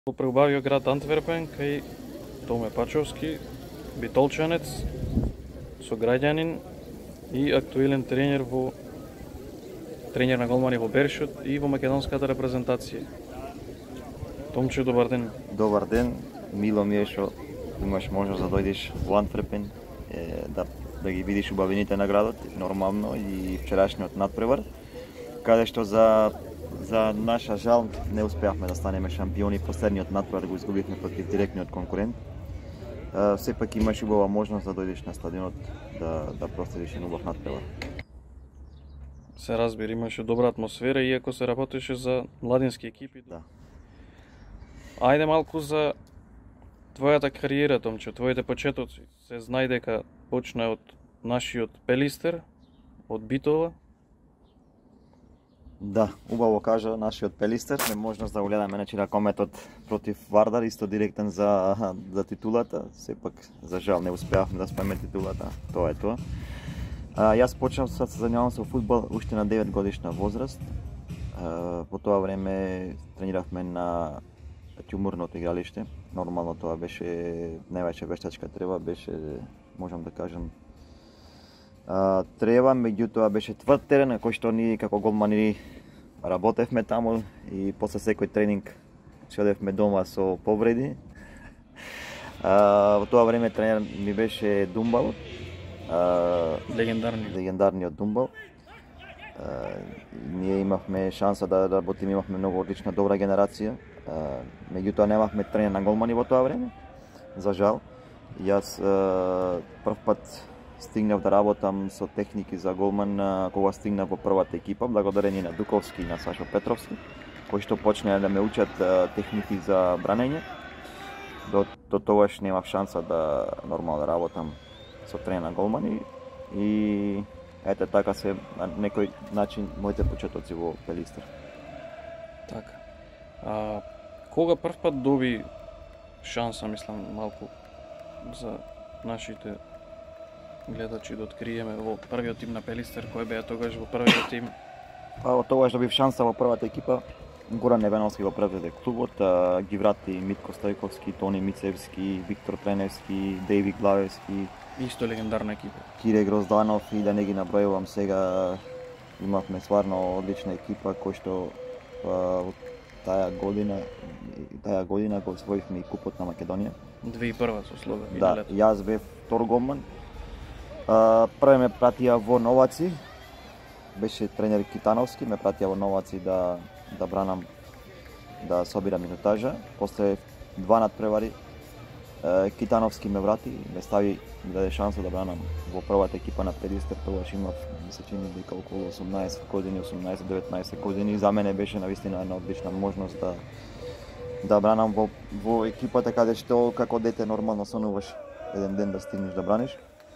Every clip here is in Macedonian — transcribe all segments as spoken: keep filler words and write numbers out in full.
Во преубавиот град Антверпен, кај Томе Пачовски, битолчанец, сограѓанин и актуелен тренер во тренер на голмани во Бершот и во македонската репрезентација. Томче, добар ден. Добар ден, мило ми е што имаш можност да дојдеш во Антверпен, е, да, да ги видиш убавините на градот, нормално, и вчерашниот надпревар, каде што за за наша жал не успеавме да станеме шампиони. Последниот надпревар го изгубивме против директниот конкурент. Uh, сепак имаш убава можност да дојдеш на стадионот да да проследиш еден убав надпревар. Се разбира, имаше добра атмосфера, иако се работеше за младински екипи. Да. Ајде малку за твојата кариера, Томче, твоите почетоци. Се знае дека почна од нашиот Пелистер, од Битола. Да, убаво кажа нашиот Пелистер, не можност да го гледаме значи на кометот против Вардар, исто директен за за титулата, сепак за жал не успеавме да спееме титулата. Тоа е тоа. А, јас почнав да се занимавам со фудбал уште на девет годишна возраст. А, по тоа време трениравме на тјумурното игралиште. Нормално тоа беше највеќе вештачка треба, беше, можам да кажам, Uh, треба, меѓутоа беше тврд терен на кој што ние како голмани работевме таму и после секој тренинг си одевме дома со повреди. Uh, во тоа време тренер ми беше Думбал, uh, Легендарниот. легендарниот Думбал. Uh, ние имавме шанса да работиме, имавме многу одлична добра генерација. Uh, меѓутоа немавме тренер на голмани во тоа време. За жал, јас uh, прв пат стигнав да работам со техники за голман кога стигнав во првата екипа, благодарение на Дуковски и на Сашо Петровски, кои што почнаа да ме учат техники за бранење. До, до тогаш немав шанса да нормално да работам со тренер на голмани и ете така се на некој начин моите почетоци во Пелистер. Така. А кога прв пат доби шанса, мислам, малку за нашите гледачи да откриеме во првиот тим на Пелистер, кој беа тогаш во првиот тим? Па од тогаш добив шанса во првата екипа. Горан Невеновски го преведе клубот, а, ги врати Митко Стојковски, Тони Мицевски, Виктор Треневски, Дејви Главевски, Исто легендарна екипа. Кире Грозданов, и да не ги набројувам сега. Имавме стварно одлична екипа кој што а, таа година таа година го освоивме и купот на Македонија. две и прва со Слове. Да, јас бев втор голман. Uh, прве ме пратија во Новаци, беше тренер Китановски, ме пратија во Новаци да, да бранам, да собирам минутажа. После два надпревари uh, Китановски ме врати, ме стави, ми даде шанса да бранам во првата екипа на Пелистер. Тогаш имав, ми се чини дека околу осумнаесет години, осумнаесет деветнаесет години. За мене беше навистина една одлична можност да да бранам во, во екипата каде што како дете нормално сонуваш еден ден да стигнеш да браниш.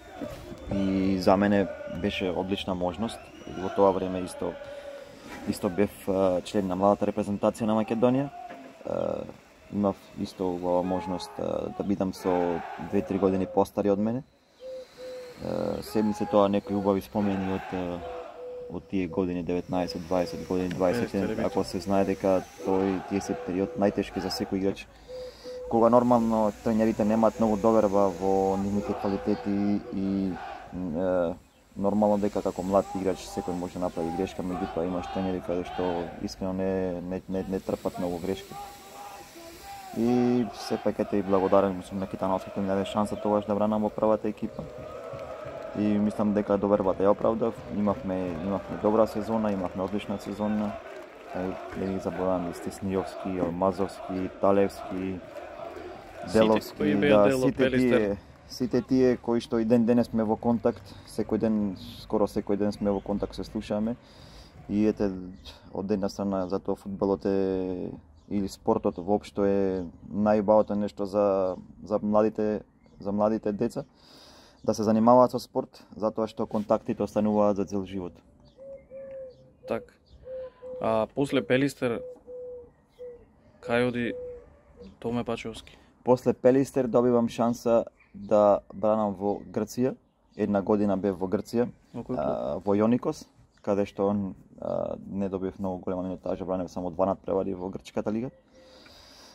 И за мене беше одлична можност. И во тоа време исто исто бев uh, член на младата репрезентација на Македонија. Uh, имав исто оваа можност uh, да бидам со две-три години постари од мене. Uh, се ми се тоа некои убави спомени од uh, од тие години, деветнаесет, дваесет години, дваесет, ако се знае дека тој тие се период најтешки за секој играч, кога нормално тренерите немаат многу доверба во нивните квалитети и е, нормално дека како млад играч секој може да направи грешка, меѓутоа имаш тренери каде што искрено не не не, не трпат многу грешки. И сепак ете и благодарен сум на Китановски кој ми даде шанса тогаш да бранам во првата екипа. И мислам дека довербата ја оправдав. Имавме имавме добра сезона, имавме одлична сезона. Не ги заборавам и Стеснијовски, Алмазовски, Талевски, Деловски, да, сите тие, сите тие кои што и ден денес сме во контакт, секој ден, скоро секој ден сме во контакт, се слушаме. И ете, од една страна, затоа фудбалот е, или спортот воопшто е најубавото нешто за за младите за младите деца, да се занимаваат со спорт, затоа што контактите остануваат за цел живот. Така. А после Пелистер кај оди Томе Пачовски? После Пелистер добивам шанса да бранам во Грција. Една година бев во Грција, а, во Јоникос, каде што а, не добив многу голема минутажа, бранев само два надпревари во Грчката лига.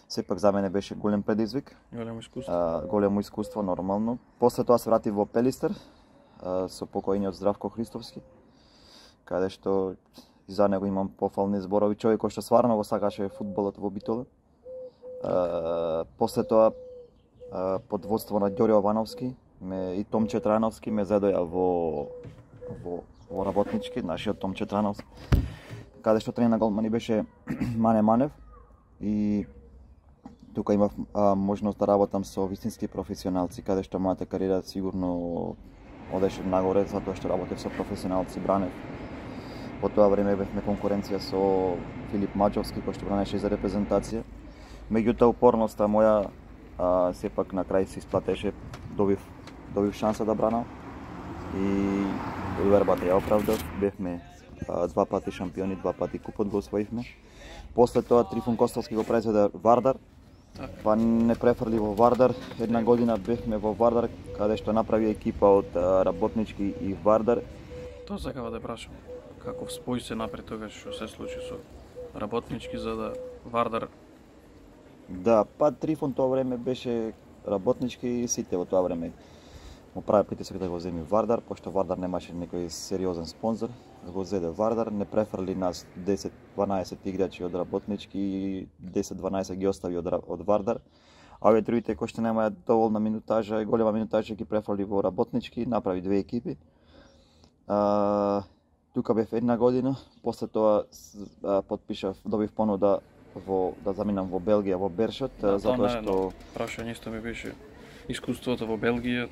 Сепак за мене беше голем предизвик. Големо искуство. А, големо искуство, нормално. После тоа се вратив во Пелистер а, со покојниот Здравко Христовски, каде што и за него имам пофални зборови. Човек кој што стварно го сакаше фудбалот во Битола. А, после тоа а, под водство на Ѓоре Овановски ме, и Томче Трановски ме задоја во, во, во работнички, нашиот Томче Трановски, каде што тренер на голмани беше Мане Манев и тука имав а, можност да работам со вистински професионалци, каде што мојата кариера сигурно одеше нагоре, затоа што работев со професионалци. Бранев. По тоа време бевме конкуренција со Филип Маџовски, кој што бранеше за репрезентација. Меѓутоа упорноста моја а, сепак на крај се исплатеше, добив, добив шанса да бранам и увербата ја оправдав. Бевме а, два пати шампиони, два пати купот го освоивме. После тоа Трифун Костовски го произведе Вардар, па не префрли во Вардар. Една година бевме во Вардар, каде што направи екипа од а, работнички и Вардар. Тоа сакава да прашам. Каков спој се направи тогаш што се случи со работнички за да Вардар? Да, па Трифон тоа време беше работнички и сите во тоа време му прави притисок да го земи Вардар, пошто Вардар немаше некој сериозен спонзор, го зеде Вардар, не префрли нас десет-дванаесет играчи од работнички и десет-дванаесет ги остави од, од Вардар, а овие другите кои што немаат доволна минутажа и голема минутажа ги префрли во работнички, направи две екипи. А, тука бев една година, после тоа а, подпишав, добив понуда во да заминам во Белгија, во Бершот, Да, затоа што прашање исто ми беше искуството во Белгија.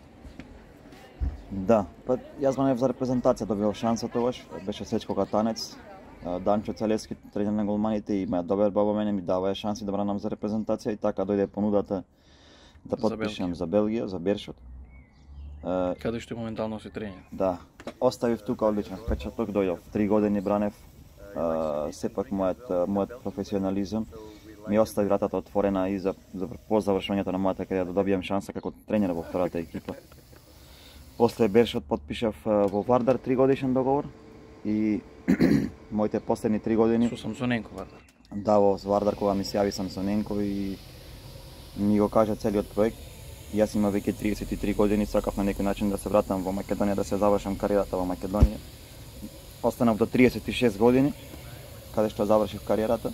Да, па јас званев за репрезентација, добив шанса тогаш, беше Сечко Катанец, Данчо Целески, тренер на голманите, има добар баба мене, ми даваја шанси да бранам за репрезентација и така дојде понудата да потпишам за Белгија, за Бершот. Каде што моментално си тренер? Да, оставив тука одличен впечаток, дојдов три години бранев, а, сепак мојот мојот професионализам ми остави вратата отворена и за, за по завршувањето на мојата кариера да добијам шанса како тренер во втората екипа. После Бершот потпишав во Вардар три годишен договор и моите последни три години Со Самсоненко Вардар. Да, во Вардар кога ми се јави Самсоненко и ми го кажа целиот проект. Јас имам веќе триесет и три години, сакав на некој начин да се вратам во Македонија, да се завршам кариерата во Македонија. Останав до триесет и шест години, каде што завршив кариерата.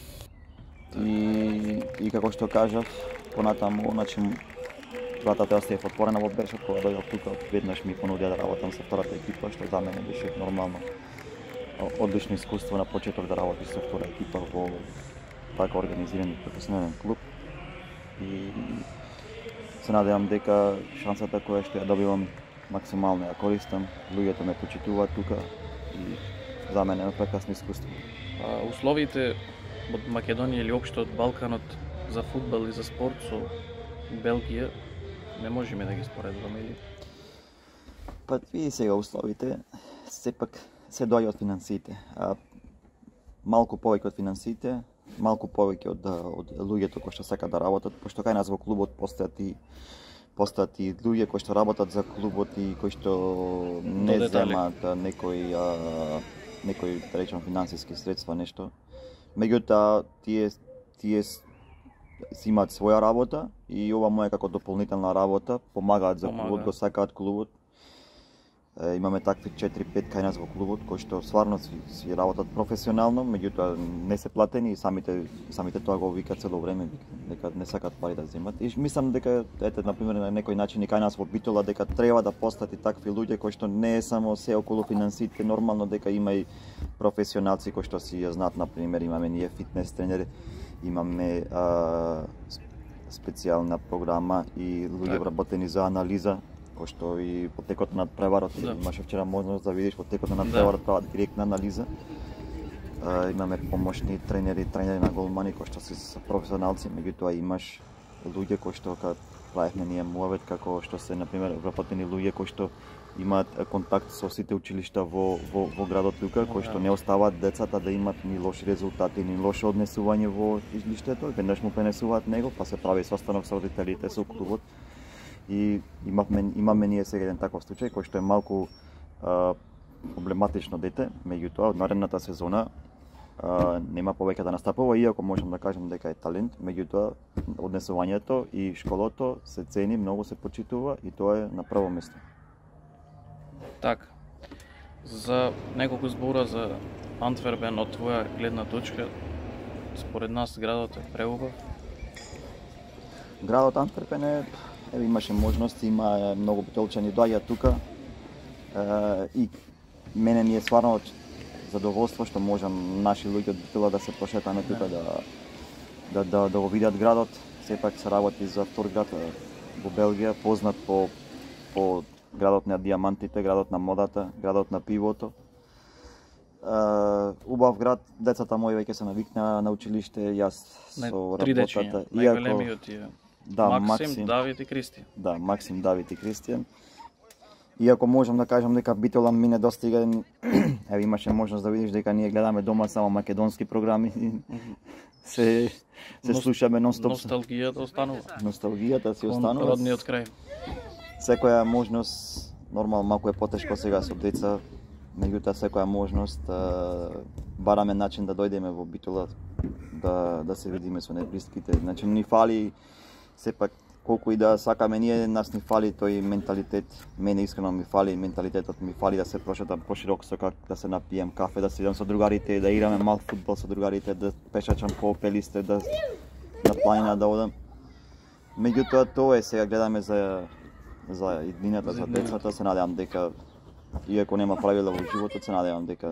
И, и како што кажав, понатаму, значи, вратата оставив отворена во Бершот, кога дојдов тука, веднаш ми понудија да работам со втората екипа, што за мене беше нормално. Одлично искуство на почеток да работиш со втора екипа во така организиран и професионален клуб. И се надевам дека шансата која што ја добивам максимално ја користам, луѓето ме почитуваат тука и за мене е прекрасно искуство. А, условите од Македонија или општо од Балканот за фудбал и за спорт со Белгија не можеме да ги споредуваме или? Па види сега условите, сепак се доаѓа од финансиите. А, малку повеќе од финансиите, малку повеќе од, од луѓето кои што сакаат да работат, пошто кај нас во клубот постојат и постојат и луѓе кои што работат за клубот и кои што не земаат некои а, некои да речем финансиски средства нешто. Меѓутоа тие тие си имаат своја работа и ова моја како дополнителна работа, помагаат за клубот, го сакаат клубот. Е, имаме такви четири-пет кај нас во клубот кои што стварно си, си работат професионално, меѓутоа не се платени и самите самите тоа го викаат цело време дека не сакаат пари да земат. И мислам дека ете на пример на некој начин и кај нас во Битола дека треба да постат и такви луѓе кои што не е само се околу финансите, нормално дека има и професионалци кои што си ја знаат, на пример имаме ние фитнес тренери, имаме а, специјална програма и луѓе вработени за анализа, кој што и по текот на преварот, да. Имаше вчера можност да видиш по текот на преварот прават да. Директна анализа. А, имаме помошни тренери, тренери на голмани кои што се професионалци, меѓутоа имаш луѓе кои што кога правевме ние муавет како што се на пример вработени луѓе кои што имаат контакт со сите училишта во во, во градот тука, кои што не оставаат децата да имат ни лоши резултати, ни лошо однесување во училиштето, веднаш му пренесуваат него, па се прави состанок со родителите, со клубот. И имавме, имаме ние сега еден таков случај кој што е малку а, проблематично дете, меѓутоа од наредната сезона а, нема повеќе да настапува, иако можам да кажам дека е талент, меѓутоа однесувањето и школото се цени, многу се почитува и тоа е на прво место. Така. За неколку збора за Антверпен од твоја гледна точка, според нас градот е преубав. Градот Антверпен е, еве имаше можности, има многу битолчани доаѓаат тука. Е, и мене ми е стварно задоволство што можам наши луѓе од Битола да се прошетаме тука, да да да да го видат градот. Сепак се работи за втор град во Белгија, познат по по градот на диамантите, градот на модата, градот на пивото. Uh, убав град, децата мои веќе се навикнаа на училиште, јас со три работата. Дечиња, најголемиот е да, Максим, Максим, Давид и Кристијан. Да, Максим, Давид и Кристијан. Иако можам да кажам дека Битола ми не достига, еве имаше можност да видиш дека ние гледаме дома само македонски програми. се се Ност... слушаме нон-стоп. Носталгијата останува. Носталгијата си останува. Родниот крај. Секоја можност, нормално малку е потешко сега со деца, меѓутоа секоја можност бараме начин да дојдеме во Битола, да да се видиме со неблиските. Значи ни фали сепак колку и да сакаме ние, нас ни фали тој менталитет. Мене искрено ми фали менталитетот, ми фали да се прошетам поширок со как да се напием кафе, да седам со другарите, да играме мал фудбал со другарите, да пешачам по пелисте, да на планина да одам. Меѓутоа тоа е, сега гледаме за за иднината, за децата, се надевам дека иако нема правила во животот, се надевам дека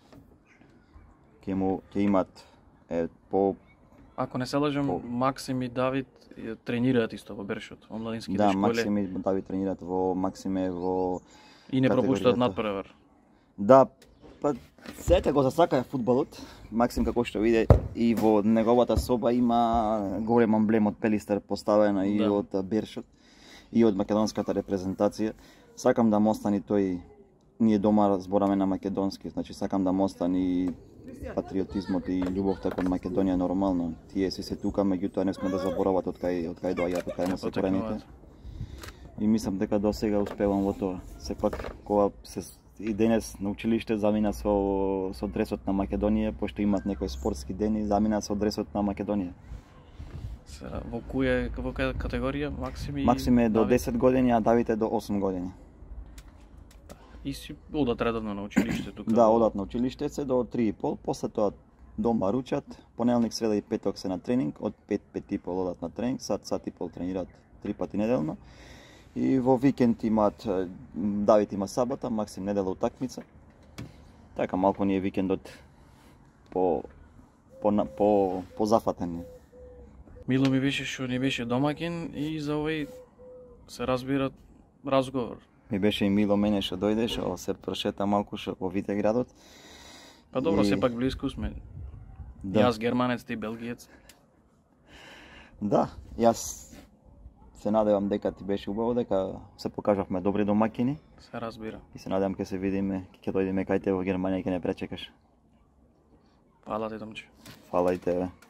ќе му ќе имат е по Ако не се лажам, по... Максим и Давид тренираат исто во Бершот, омладинските да, школи. Да, Максим и Давид тренираат во Максиме во и не пропуштаат надпревар. Да, па сета го засака фудбалот. Максим како што виде и во неговата соба има голем емблем од Пелистер поставено и да. Од Бершот и од македонската репрезентација. Сакам да мо остани тој, ние дома збораме на македонски, значи сакам да мо остани патриотизмот и љубовта кон Македонија нормално. Тие си се тука, меѓутоа не сме да заборават од кај од кај доаѓаат, од кај му се корените. И мислам дека до сега успевам во тоа. Сепак кога се и денес на училиште замина со со дресот на Македонија, пошто имаат некои спортски дени, замина со дресот на Македонија. Во која во која категорија Максим и Максим е до Давид? десет години, а Давид е до осум години. И си одат редовно на училиште тука? Да, одат на училиште се до три и пол, после тоа дома ручат, понеделник, среда и петок се на тренинг, од пет пет и пол одат на тренинг, сат сат и пол тренираат три пати неделно. И во викенд имаат, Давид има сабота, Максим недела утакмица. Така малку ни е викендот по по по по зафатен. Мило ми беше што ни беше домаќин и за овој се разбира разговор. Ми беше и мило мене што дојде, што се прошета малку што во виде градот. Па добро, и... сепак блиску сме. Да. Јас германец, ти белгиец. Да, јас се надевам дека ти беше убаво, дека се покажавме добри домаќини. Се разбира. И се надевам ке се видиме, ќе дојдеме кај те во Германија и ќе не пречекаш. Фала ти, Томче. Фала и тебе.